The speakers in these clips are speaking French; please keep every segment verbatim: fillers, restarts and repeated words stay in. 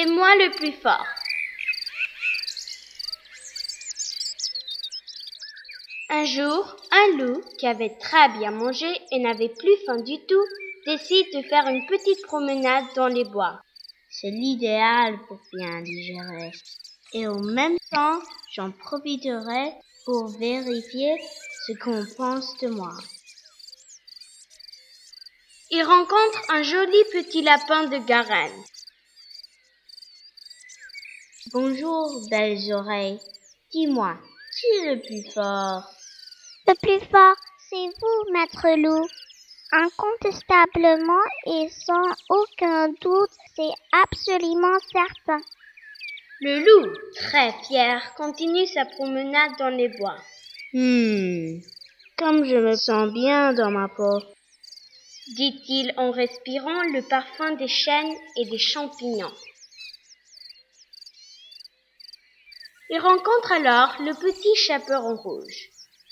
C'est moi le plus fort. Un jour, un loup, qui avait très bien mangé et n'avait plus faim du tout, décide de faire une petite promenade dans les bois. C'est l'idéal pour bien digérer. Et en même temps, j'en profiterai pour vérifier ce qu'on pense de moi. Il rencontre un joli petit lapin de Garenne. Bonjour, belles oreilles. Dis-moi, qui est le plus fort? Le plus fort, c'est vous, maître loup. Incontestablement et sans aucun doute, c'est absolument certain. Le loup, très fier, continue sa promenade dans les bois. Hmm, comme je me sens bien dans ma peau, dit-il en respirant le parfum des chênes et des champignons. Il rencontre alors le petit chaperon rouge.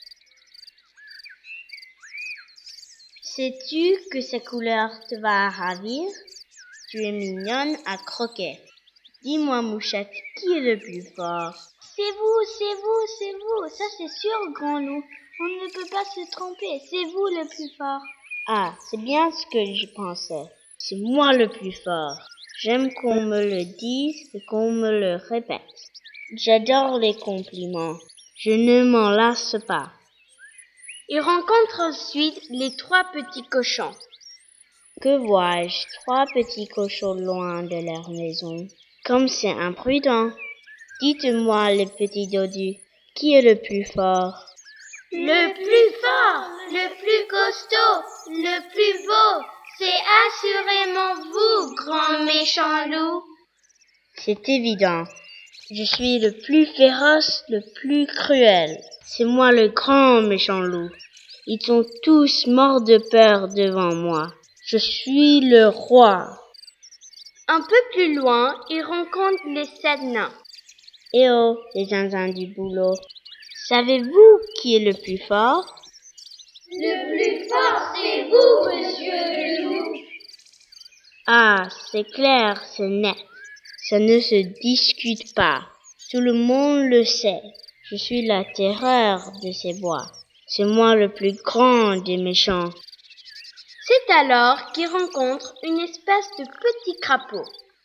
Sais-tu que sa couleur te va ravir? Tu es mignonne à croquer. Dis-moi, mouchette, qui est le plus fort? C'est vous, c'est vous, c'est vous. Ça, c'est sûr, grand loup. On ne peut pas se tromper. C'est vous le plus fort. Ah, c'est bien ce que je pensais. C'est moi le plus fort. J'aime qu'on me le dise et qu'on me le répète. J'adore les compliments. Je ne m'en lasse pas. Il rencontre ensuite les trois petits cochons. Que vois-je? Trois petits cochons loin de leur maison. Comme c'est imprudent. Dites-moi, les petits dodus, qui est le plus fort? Le plus fort, le plus costaud, le plus beau, c'est assurément vous, grand méchant loup. C'est évident. Je suis le plus féroce, le plus cruel. C'est moi le grand méchant loup. Ils sont tous morts de peur devant moi. Je suis le roi. Un peu plus loin, il rencontre les sept nains. Eh oh, les zinzins du boulot. Savez-vous qui est le plus fort? Le plus fort, c'est vous, monsieur le loup. Ah, c'est clair, c'est net. Ça ne se discute pas. Tout le monde le sait. Je suis la terreur de ces bois. C'est moi le plus grand des méchants. C'est alors qu'il rencontre une espèce de petit crapaud.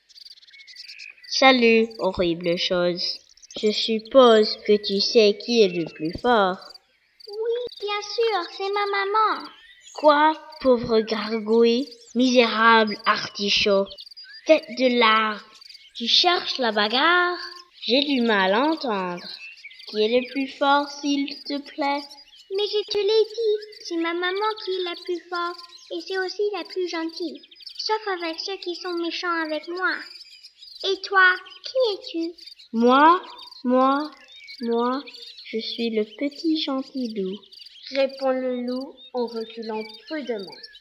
Salut, horrible chose. Je suppose que tu sais qui est le plus fort. Oui, bien sûr, c'est ma maman. Quoi, pauvre gargouille, misérable artichaut, tête de larve, tu cherches la bagarre? J'ai du mal à entendre. Qui est le plus fort, s'il te plaît? Mais je te l'ai dit, c'est ma maman qui est la plus forte et c'est aussi la plus gentille, sauf avec ceux qui sont méchants avec moi. Et toi, qui es-tu? Moi, moi, moi, je suis le petit gentil loup, répond le loup en reculant prudemment.